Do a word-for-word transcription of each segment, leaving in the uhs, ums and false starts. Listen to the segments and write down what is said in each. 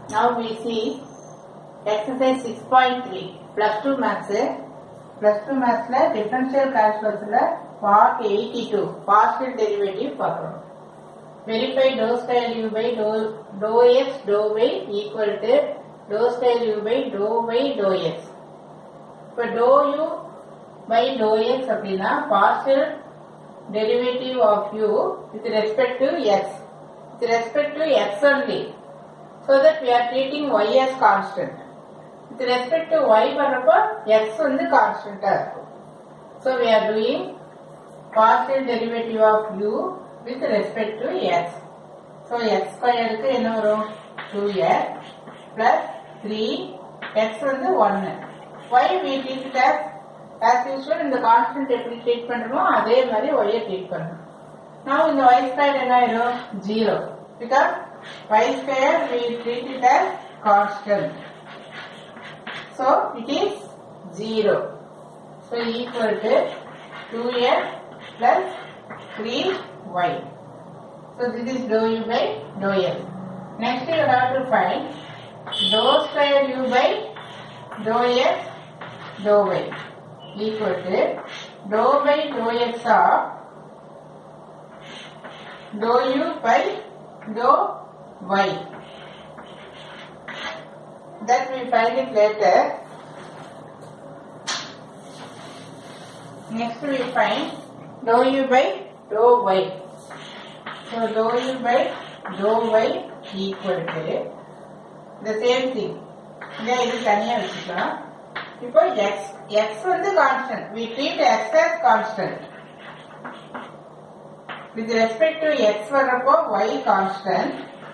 Now we see exercise six point three plus two maths. Plus two maths la differential calculus la part eighty-two partial derivative பார்க்கிறோம். Verify dou square u by dou dou x dou y equal to dou square u by dou y dou x. இப்போ dou u by dou x அப்படினா partial derivative of u with respect to x. With respect to x only. So that we are treating y as constant. With respect to y வரப்போ x வந்து constant ஆ இருக்கும். So we are doing partial derivative of u with respect to x. So x square க்கு என்ன வரும் two x plus three x வந்து one. y we treat it as as usual இந்த constant எப்படி treat பண்றோமோ அதே மாதிரி y ஐ ட்ரீட் பண்ணணும். Now இந்த y square என்ன ஆயிடும் zero because y square we treat it as constant. So it is zero. So equal to two x plus three y. So this is dou u by dou x. Next you have to find dou square u by dou x dou y equal to dou by dou x of dou u by dou y. That we find it later. Next we find dou u by dou y. So dou u by dou y equal to the same thing. இங்கே இது தனியா வச்சுக்கலாம். இப்போ x x வந்து constant. We treat x as constant. With respect to x வரப்போ y constant.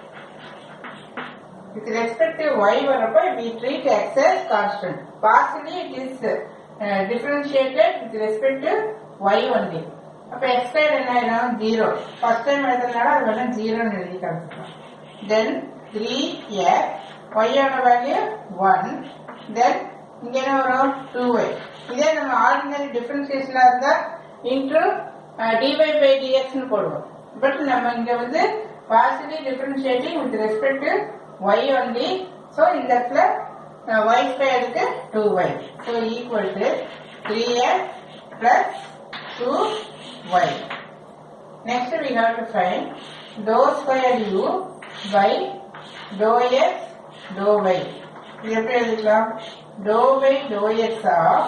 With respect to y வரப்போ we treat x as constant. Partially it is uh, differentiated with respect to y only. அப்போ x square என்ன ஆயிடும் zero. First time எழுதுறதுனால அது வந்து zero ன்னு எழுதி காமிச்சிக்கலாம். Then three x y ஓட value one. Then இங்க என்ன வரும் two y. இதே நம்ம ஆர்டினரி டிஃபரன்ஷியேஷனா இருந்தா into uh, dy by dx ன்னு போடுவோம். பட் நம்ம இங்க வந்து partially differentiating with respect to y only. So இந்த இடத்துல uh, y square க்கு two y. So equal to three x plus two y. Next we have to find dou square u by dou x dou y. இது எப்படி எழுதிக்கலாம் dou by dou x of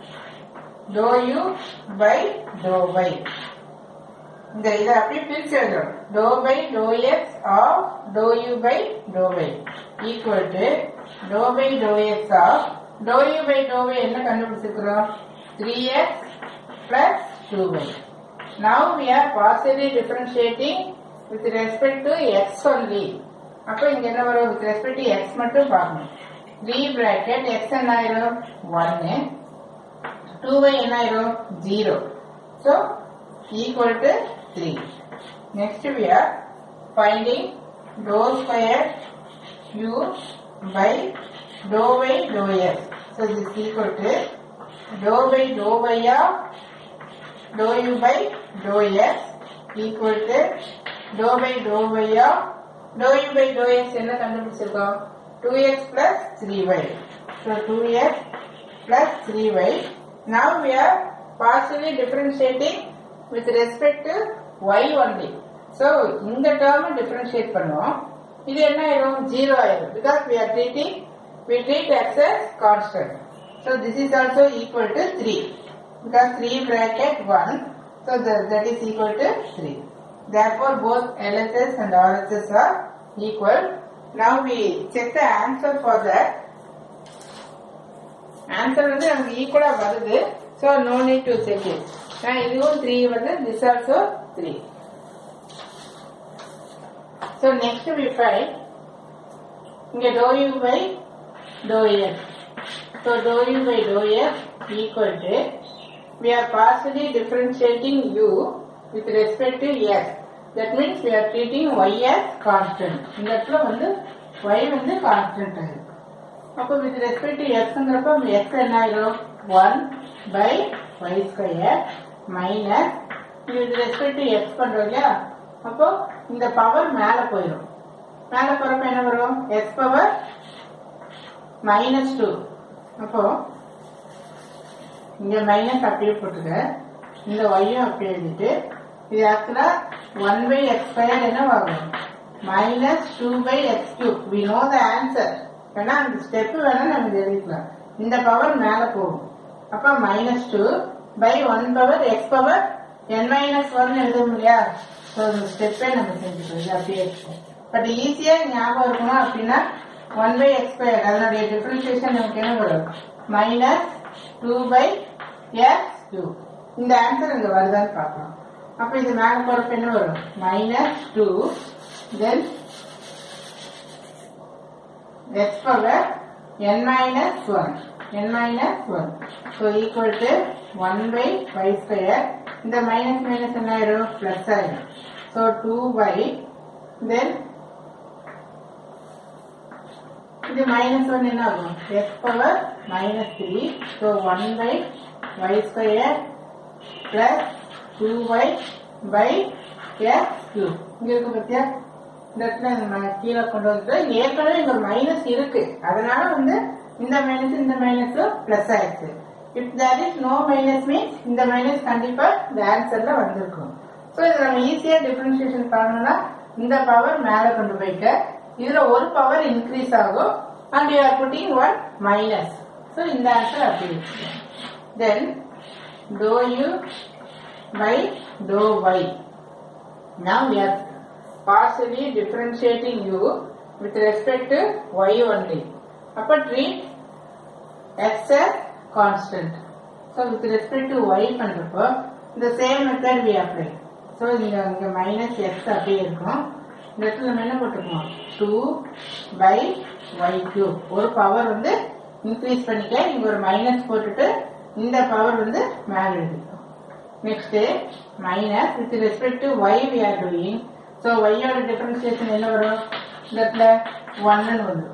dou u by dou y. இந்த இதை அப்படியே பிரிச்சு எழுதுறோம் dou by dou x of dou u by dou y equal to dou by dou x of dou u by dou y என்ன கண்டுபிடிச்சிருக்கிறோம் three x plus two y. Now we are partially differentiating with respect to x only. அப்போ இங்க என்ன வரும் with respect to x மட்டும் பார்க்கணும். three bracket x என்ன ஆயிரும் one, two y என்ன ஆயிரும் zero. So equal to three. Next we are finding dou square u by dou y dou x. So this is equal to dou by dou y of dou u by dou x equal to dou by dou y of dou u by dou x என்ன கண்டுபிடிச்சிருக்கோம் two x plus three y. So two x plus three y. Now we are partially differentiating with respect to y only. So இந்த term differentiate பண்ணுவோம். இது என்ன ஆயிரும் zero ஆயிரும் because we are treating we treat x as constant. So this is also equal to three because three bracket one. So the, that is equal to three. Therefore both L H S and R H S are equal. Now we check the answer for that. Answer வந்து நமக்கு ஈக்குவலா வருது. So no need to check it. நான் இதுவும் three வருது. This also three. So next we find இங்க dou u by dou x. So dou u by dou x equal to we are partially differentiating u with respect to x. That means we are treating y as constant. இந்த இடத்துல வந்து y வந்து constant ஆயிருக்கு. அப்போ with respect to x ங்கறப்ப x என்ன ஆயிரும் one by y square minus with respect to x பண்றோம் இல்லையா அப்போ இந்த பவர் மேல போயிடும் மேல போறப்ப என்ன வரும்? x power minus two. அப்போ இங்க மைனஸ் அப்படியே போட்டுக்க, இந்த ஒய்யும் அப்படியே எழுதிட்டு இது ஆக்சுவலா ஒன் பை எக்ஸ் ஸ்கொயர் என்ன ஆகும்? Minus two by X cube. We know the answer. ஏன்னா அந்த ஸ்டெப் வேணா நம்ம எழுதிக்கலாம். இந்த பவர் மேல போகும். அப்ப minus two by one power X power N minus one எழுதும் இல்லையா? ஸோ இந்த ஸ்டெப்பே நம்ம செஞ்சுக்கலாம். அப்படியே இருக்கும். பட் ஈஸியா ஞாபகம் இருக்கணும் அப்படின்னா ஒன் பை எக்ஸ் ஸ்கொயர் அதனுடைய டிஃபரன்சியேஷன் நமக்கு என்ன வரும்? Minus two by X cube. இந்த ஆன்சர் இங்க வருதான்னு பார்க்கலாம். அப்ப இது மேல போறப்ப என்ன வரும்? Minus two then x power n minus one, n minus one. So equal to one by y square. இந்த minus minus என்ன ஆயிடும்? plus ஆயிடும். So two y then இது minus one என்ன ஆகும்? x power minus three. So one by y square plus two y by x cube. இங்க இருக்கு பத்தியா? இந்த இடத்துல நம்ம கீழே கொண்டு வந்து ஏற்கனவே இங்க மைனஸ் இருக்கு, அதனால வந்து இந்த மைனஸ் இந்த மைனஸ் பிளஸ் ஆயிடுச்சு. If there is no minus means இந்த மைனஸ் கண்டிப்பா இந்த ஆன்சர்ல வந்திருக்கும். ஸோ இதை நம்ம ஈஸியா டிஃபரன்சியேஷன் பண்ணணும்னா இந்த பவர் மேல கொண்டு போயிட்டு இதுல ஒரு பவர் இன்க்ரீஸ் ஆகும் and you are putting one minus. So இந்த ஆன்சர் அப்படி இருக்கு. Then two u by two y. Now we are partially differentiating u with respect to y only. Upper treat x as constant. So with respect to y பண்றப்போ the same method we apply. So இங்க இங்க minus x அப்படியே இருக்கும். இந்த இடத்துல நம்ம என்ன போட்டுக்கணும்? two by y cube. ஒரு பவர் வந்து இன்க்ரீஸ் பண்ணிக்க, இங்க ஒரு மைனஸ் போட்டுட்டு இந்த பவர் வந்து மேல எழுதிக்கணும். Next minus with respect to y we are doing. So y ஓட டிஃபரன்சியேஷன் என்ன வரும்? இந்த இடத்துல one ன்னு வரும்.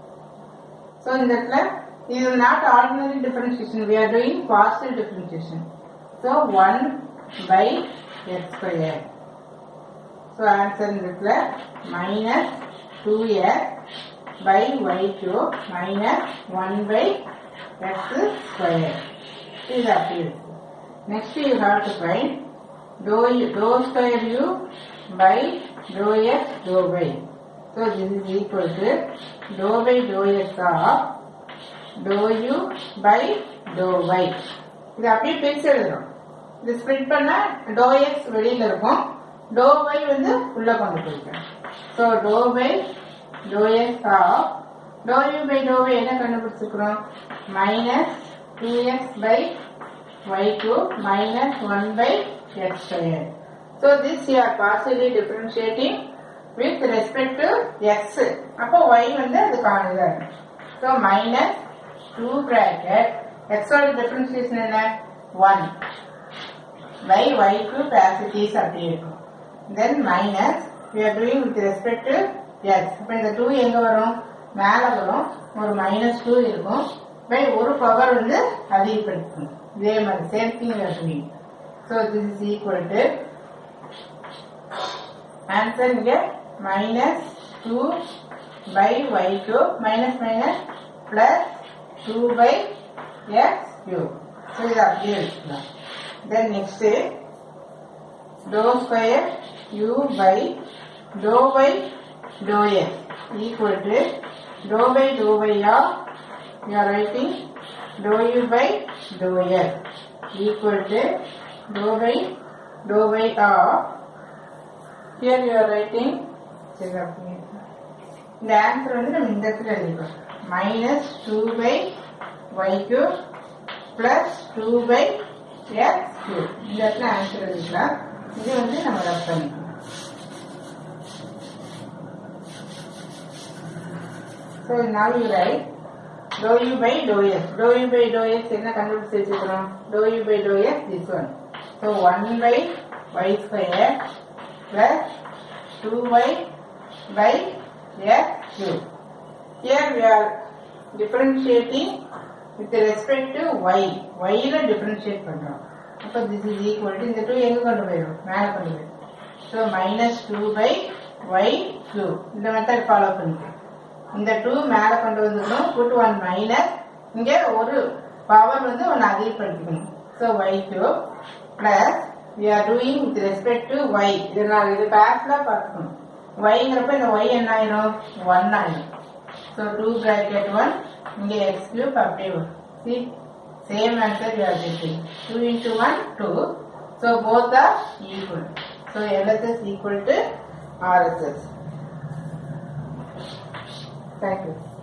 So இந்த இடத்துல இது not ordinary differentiation, we are doing partial differentiation. So one by x square. So answer இந்த இடத்துல minus two x by y cube minus one by x square. இது அப்படி இருக்கு. Next you have to find dou dou square u by dou x dou y. So this is equal to dou by dou x of dou u by dou y. இது அப்படியே பிரிச்சு எழுதணும். இது split பண்ணா dou x வெளியில இருக்கும், dou y வந்து உள்ள கொண்டு போய்க்கலாம். So dou by dou x of dou u by dou y என்ன கண்டுபிடிச்சிருக்கிறோம்? minus two x by y cube minus one by x square. So this you are partially differentiating with respect to x. அப்போ y வந்து அது காணுதா. So minus two bracket x ஓட differentiation என்ன? one by y cube as it is அப்படி இருக்கும். Then minus we are doing with respect to x. அப்ப இந்த two எங்க வரும்? மேல வரும், ஒரு minus two இருக்கும், by ஒரு பவர் வந்து அதிகப்படுத்தும். இதே மாதிரி same thing we are doing. So this is equal to answer இங்க minus two by y cube minus minus plus two by x cube. So இது அப்படியே வச்சுக்கலாம். Then next dou square u by dou y dou x equal to dou by dou y of you are writing dou u by dou x equal to dou by dou y of here you are writing the answer வந்து நம்ம இந்த இடத்துல எழுதிக்கலாம் minus two by y cube plus two by x cube. இந்த இடத்துல answer எழுதிக்கலாம். இது வந்து நம்ம ரப் பண்ணிக்கலாம். So now you write dou u by dou x. Dou u by dou x என்ன கண்டுபிடிச்சு வச்சிருக்கிறோம்? Dou u by dou x this one. So one by y square plus two y by x cube. Here we are differentiating with respect to y. y ல differentiate பண்றோம். அப்ப this is equal to இந்த two எங்க கொண்டு போயிடும்? மேல கொண்டு போயிடும். So minus two by y cube. இந்த மெத்தட் ஃபாலோ பண்ணுங்க. இந்த two மேல கொண்டு வந்துக்கணும். put one minus. இங்க ஒரு பவர் வந்து ஒன்னு அதில் பண்ணிக்கணும். So y cube plus we are doing with respect to y. இதனால இது பேக்ல பார்க்கணும். y ங்கறப்ப இந்த y என்ன ஆயிரும்? one ஆயிரும். So two bracket one. இங்க x cube அப்படியே வரும். See, same answer you are getting. two into one, two. So both are equal. So L H S equal to R S S. Thank you.